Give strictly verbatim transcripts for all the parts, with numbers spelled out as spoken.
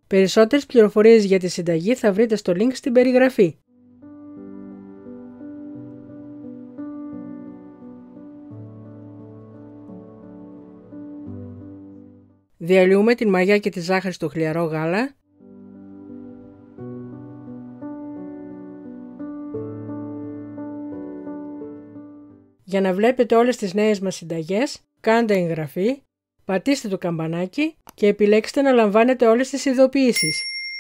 Περισσότερες πληροφορίες για τη συνταγή θα βρείτε στο link στην περιγραφή. Διαλύουμε την μαγιά και τη ζάχαρη στο χλιαρό γάλα. Για να βλέπετε όλες τις νέες μας συνταγές, κάντε εγγραφή, πατήστε το καμπανάκι και επιλέξτε να λαμβάνετε όλες τις ειδοποιήσεις.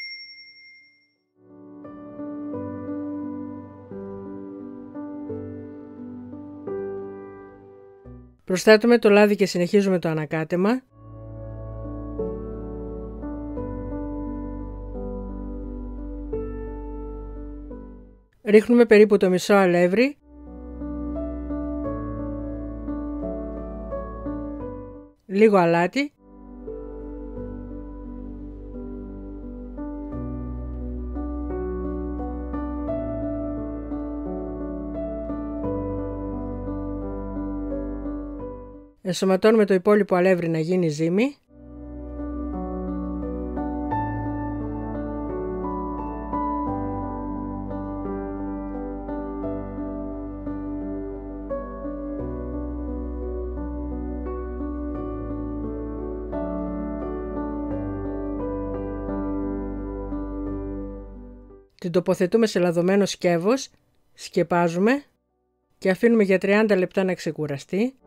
Προσθέτουμε το λάδι και συνεχίζουμε το ανακάτεμα. Ρίχνουμε περίπου το μισό αλεύρι. Λίγο αλάτι. Ενσωματώνουμε το υπόλοιπο αλεύρι να γίνει ζύμη. Την τοποθετούμε σε λαδωμένο σκεύος, σκεπάζουμε και αφήνουμε για τριάντα λεπτά να ξεκουραστεί.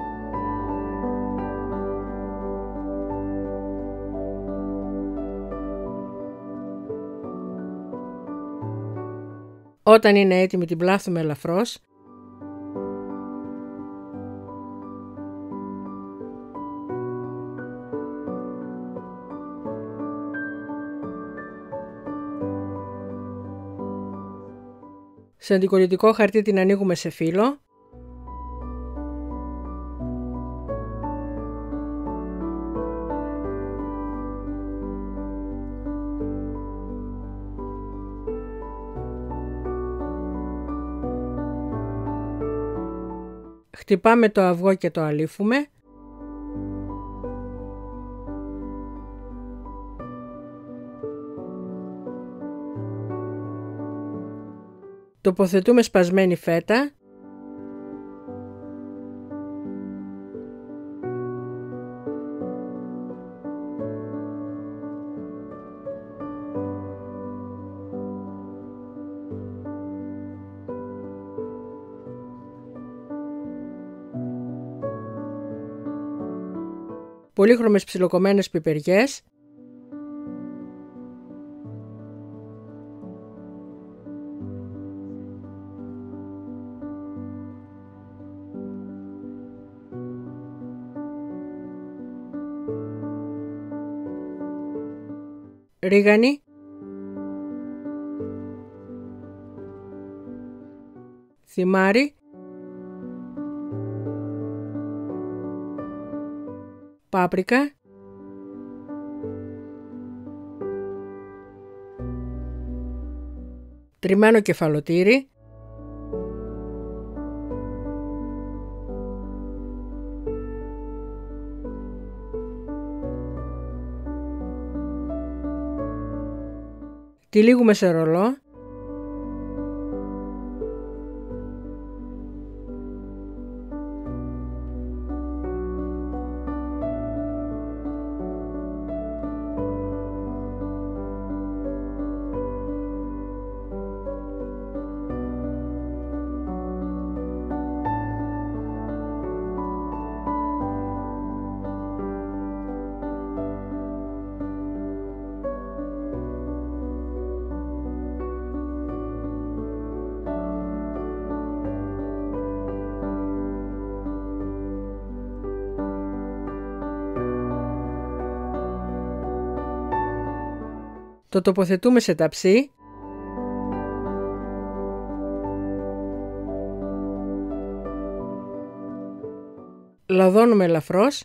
Όταν είναι έτοιμη την πλάθουμε ελαφρώς. Σε αντικολλητικό χαρτί την ανοίγουμε σε φύλλο. Χτυπάμε το αυγό και το αλείφουμε. Τοποθετούμε σπασμένη φέτα. Πολύχρωμες ψιλοκομμένες πιπεριές. Ρίγανη. Θυμάρι. Πάπρικα. Τριμμένο κεφαλοτήρι. Τυλίγουμε σε ρολό. Το τοποθετούμε σε ταψί. Λαδώνουμε ελαφρώς.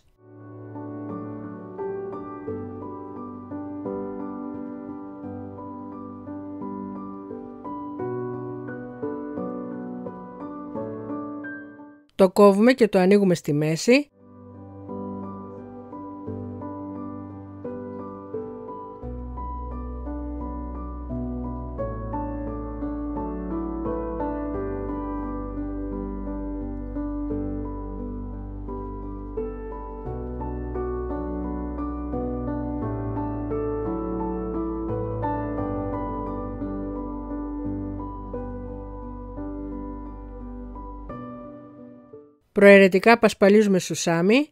Το κόβουμε και το ανοίγουμε στη μέση. Προαιρετικά πασπαλίζουμε σουσάμι.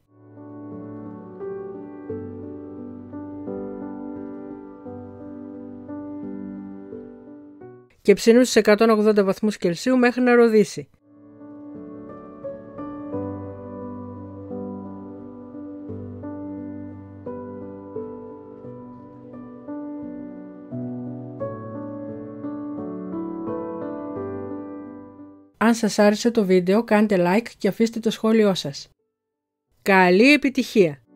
Και ψήνουμε στους εκατόν ογδόντα βαθμούς Κελσίου μέχρι να ροδίσει. Αν σας άρεσε το βίντεο, κάντε like και αφήστε το σχόλιο σας. Καλή επιτυχία!